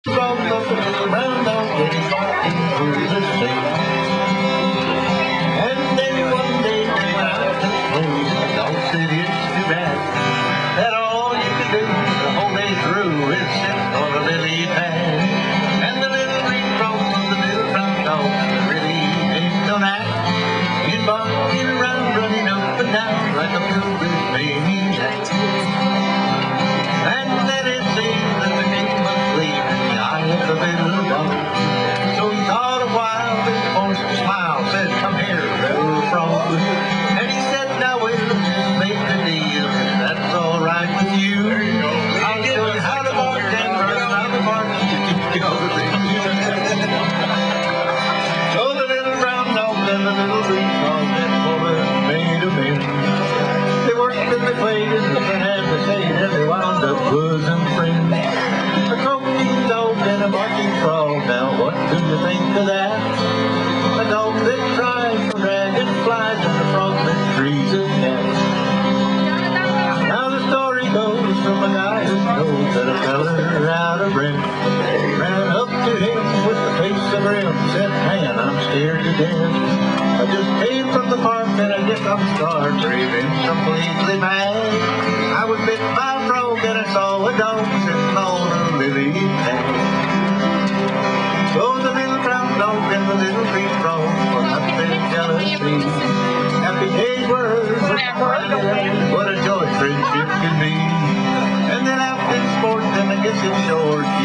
From the little brown dog that is walking through the street. And then one day when I was home, the dog said it's too bad that all you can do the whole day through is sit on a lily pad. And the little green frog was the little brown dog that really ain't no act. He's barking around, running up and down like a foolish maniac. And then it seemed that the king must leave in the eye of the little dog. So he thought a while, then forced a smile, said, "Come here, little frog." And he said, "Now we'll just make a deal, if that's all right with you. I'll show you how to bark and run around the bark to keep going." So the little brown dog and the little green frog, that woman made a man. They worked and they played and they had to say that they wound up bosom friends. A croaking dog and a barking frog, now what do you think of that? A dog that tries for dragonflies and a frog that freezes cats. Now the story goes from a guy who knows that a feller out of breath ran up to him with the face of grim, said, "Man, I'm scared to death. I just came from the park and I guess I'm scarred, raving completely mad. I was bit by a frog and I saw a dog sitting on a lily pad." So the little brown dog and the little green frog were nothing jealousy. Happy days were what a joy friendship can be. And then out in sport, and I guess it's short.